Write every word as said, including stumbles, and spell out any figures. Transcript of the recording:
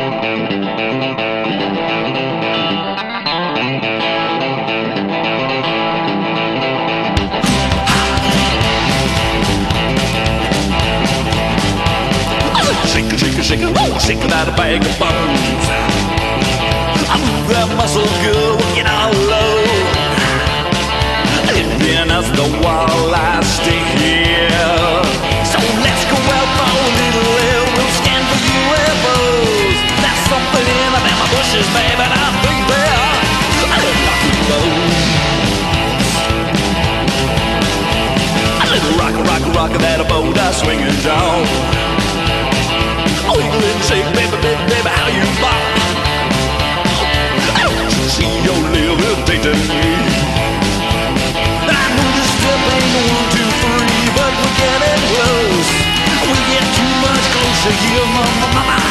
Shake it, shake it, shake it, woo, shake it out a bag of bones. I move that muscle good, working all alone. Living as the while I stay here. So let's go out for a little air. We'll stand for U F Os. That's something in the my bushes, baby. I think there. I live rock and roll. I live rock, rock, rock that boat I swinging down. Wiggle and shake, baby, baby, baby, how you bop. Don't you see your little dayton me? I know this step ain't no one, two, three, but we're getting close. We get too much closer here, mama, mama.